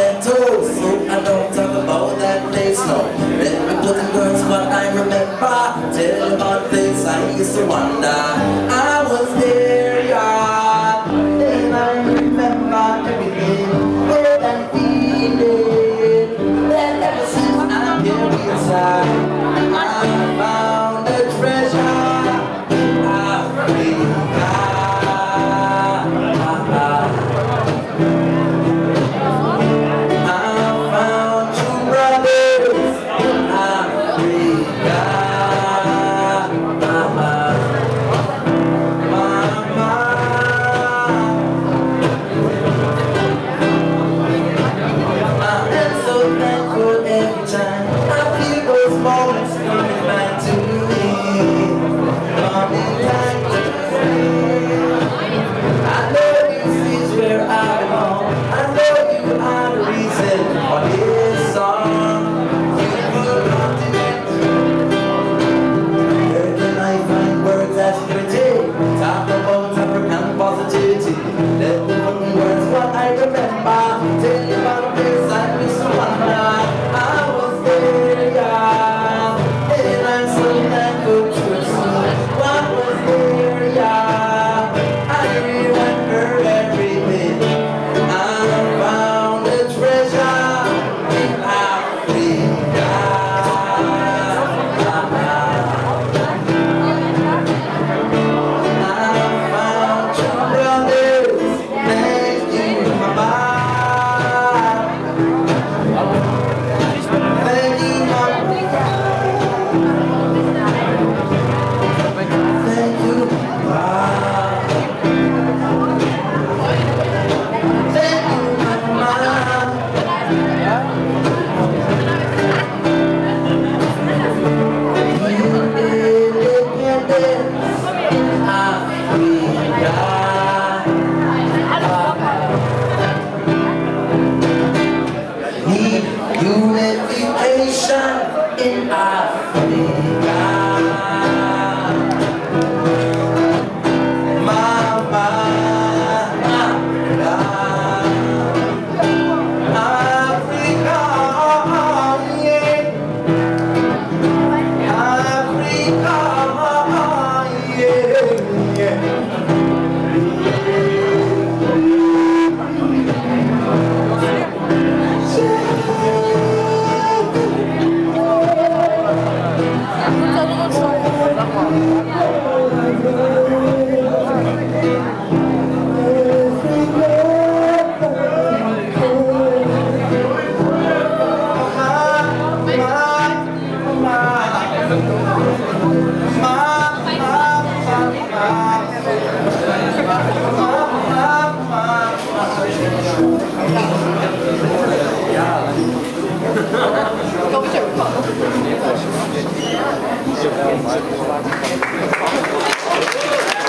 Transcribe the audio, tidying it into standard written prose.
ghetto, so I don't talk about that place no. Let me put in words what I remember. Tell you about the place I used to wander. I was there, yeah, and I remember everything. Oh, that feeling that ever since I'm here inside, I found a treasure. In Africa, Mama, Africa, yeah, Africa, yeah, yeah. Ja.